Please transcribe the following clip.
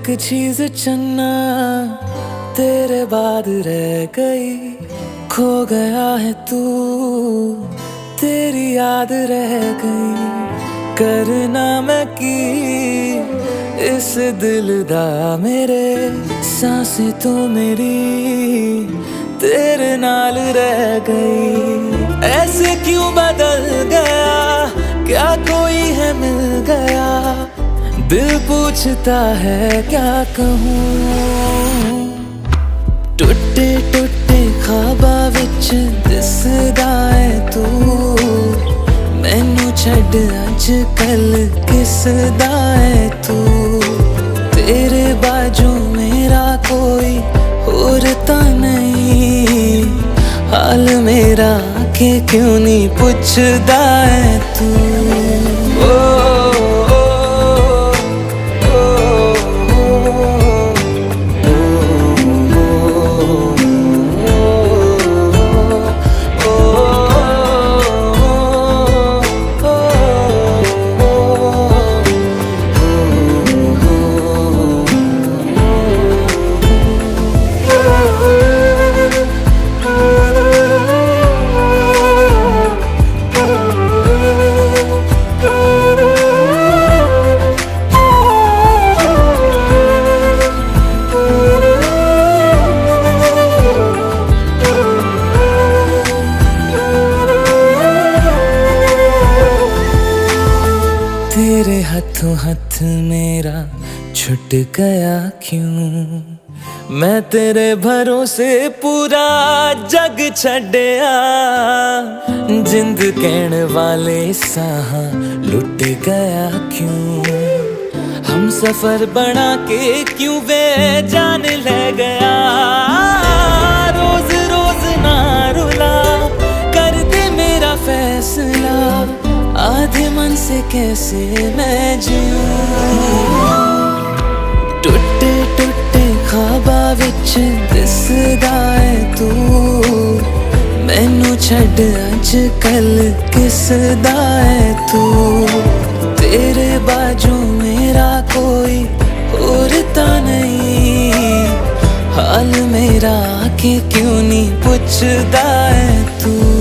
एक चीज चन्ना तेरे बाद रह गई, खो गया है तू तेरी याद रह गई। करना मैं की इस दिल दा मेरे सांसें तो मेरी तेरे नाल रह गई। ऐसे क्यों बदल गया, क्या कोई है मिल गया, दिल पूछता है क्या कहूँ। टुटे टुटे ख्वाबा विच दिसदा है तू, मैनू छड्ड अज कल किसदा है तू। तेरे बाजू मेरा कोई और ता नहीं, हाल मेरा के क्यों नहीं पुछदा है तू। तेरे हाथों हाथ मेरा छुट गया क्यों, मैं तेरे भरोसे पूरा जग छड्या। जिंद कहण वाले साह लुट गया क्यों, हम सफर बना के क्यों वे जान ले गया। रोज रोज ना रुला, कर दे मेरा फैसला, आधे मन से कैसे मैं जीऊं। टुटे टुटे ख्वाबा विच दिसदा है तू, मैनू छड्ड अज कल किसदा है तू। तेरे बाजू मेरा कोई और ता नहीं, हाल मेरा के क्यों नहीं पुछदा है तू।